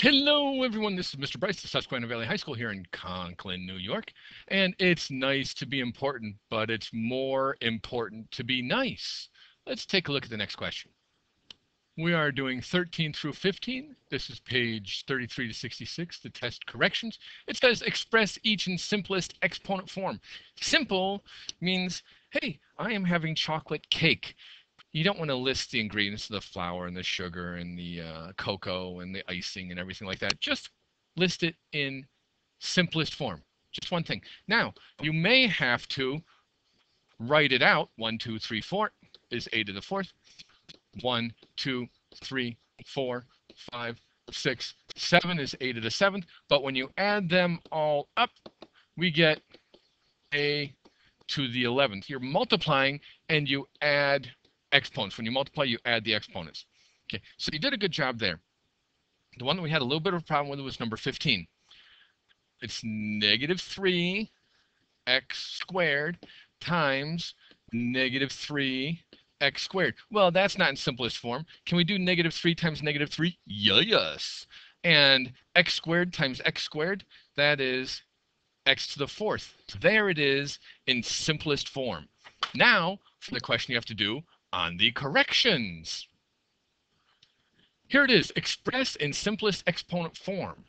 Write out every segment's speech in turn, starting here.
Hello, everyone. This is Mr. Bryce, the Susquehanna Valley High School here in Conklin, New York. And it's nice to be important, but it's more important to be nice. Let's take a look at the next question. We are doing 13 through 15. This is page 33 to 66, the test corrections. It says express each in simplest exponent form. Simple means, hey, I am having chocolate cake. You don't want to list the ingredients of the flour and the sugar and the cocoa and the icing and everything like that. Just list it in simplest form. Just one thing. Now, you may have to write it out. 1, 2, 3, 4 is a to the fourth. 1, 2, 3, 4, 5, 6, 7 is a to the seventh. But when you add them all up, we get a to the 11th. You're multiplying and you add exponents. When you multiply, you add the exponents. Okay, so you did a good job there. The one that we had a little bit of a problem with was number 15. It's negative 3x squared times negative 3x squared. Well, that's not in simplest form. Can we do negative 3 times negative 3? Yes. And x squared times x squared, that is x to the fourth. There it is in simplest form. Now, for the question you have to do on the corrections. Here it is, expressed in simplest exponent form.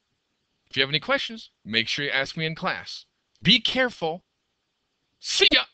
If you have any questions, make sure you ask me in class. Be careful. See ya!